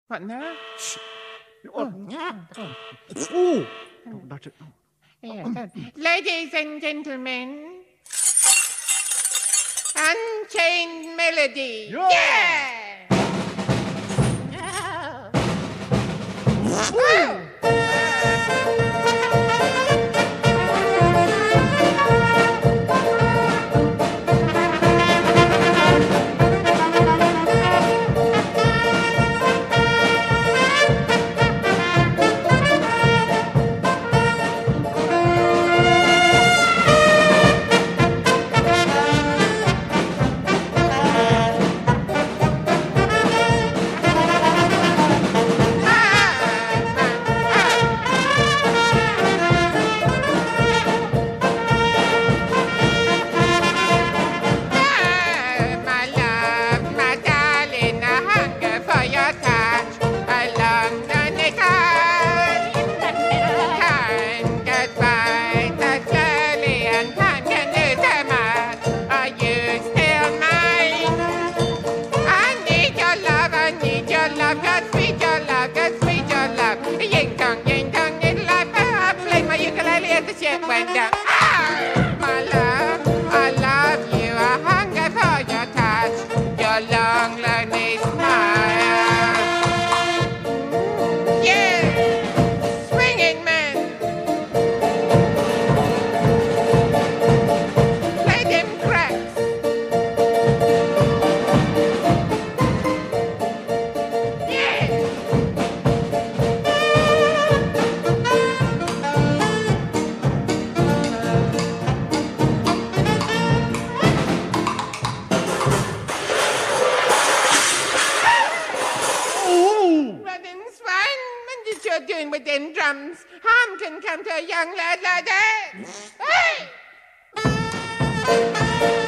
What now? Oh, that's it. Yeah. Ladies and gentlemen, Unchained Melody. Yeah! Went down. My love, I love you. I hunger for your touch, your long, lonely smile. Yeah, swinging man. Play them cracks. Yeah. Running swine, what did you doing with them drums? Harm can come to a young lad like that. Hey!